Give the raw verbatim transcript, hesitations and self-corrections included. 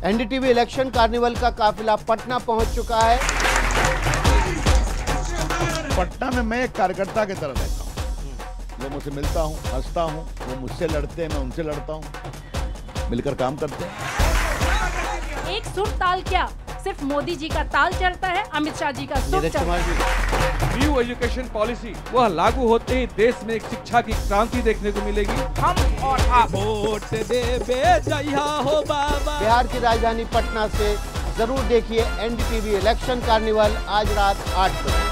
NDTV election carnival का काफिला पटना पहुंच चुका है। पटना में मैं एक कार्यकर्ता की तरह रहता हूँ, लोगों से मिलता हूँ, हंसता हूँ, वो मुझसे लड़ते हैं, मैं उनसे लड़ता हूँ, मिलकर काम करते हैं। एक सुर ताल क्या, सिर्फ मोदी जी का ताल चलता है, अमित शाह जी का सुर चलता है। न्यू एजुकेशन पॉलिसी वह लागू होते ही देश में एक शिक्षा की क्रांति देखने को मिलेगी। हम और आप वोट दे जइहा हो बाबा। बिहार की राजधानी पटना से जरूर देखिए एनडीटीवी इलेक्शन कार्निवल आज रात आठ बजे।